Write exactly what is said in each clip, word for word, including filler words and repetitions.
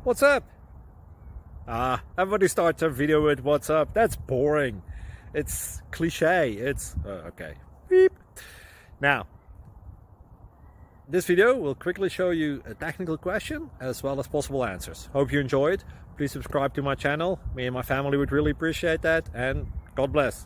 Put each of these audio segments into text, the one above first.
What's up? Ah, everybody starts a video with what's up. That's boring. It's cliche. It's uh, okay. Beep. Now, this video will quickly show you a technical question as well as possible answers. Hope you enjoyed. Please subscribe to my channel. Me and my family would really appreciate that, and God bless.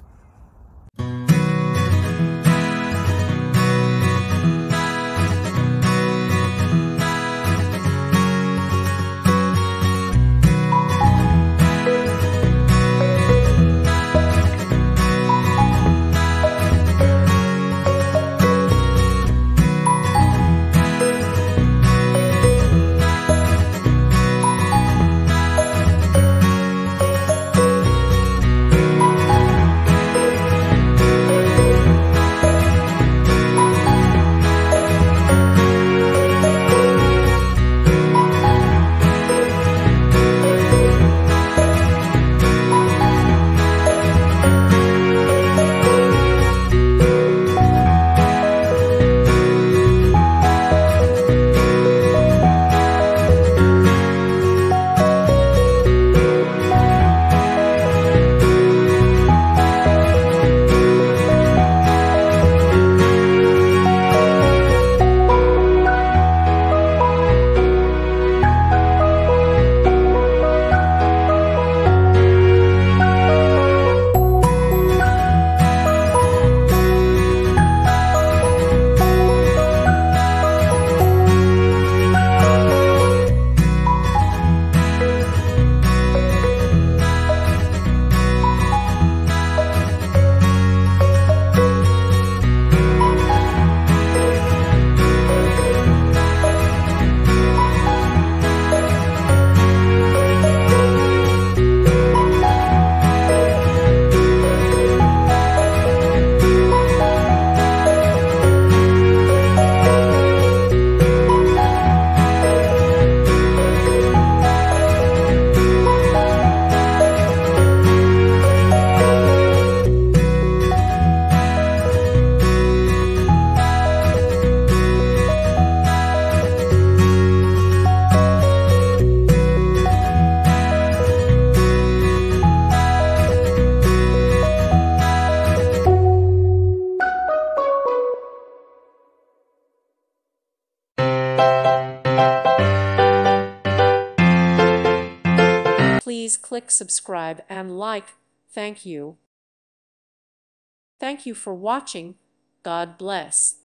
Please click subscribe and like. Thank you. Thank you for watching. God bless.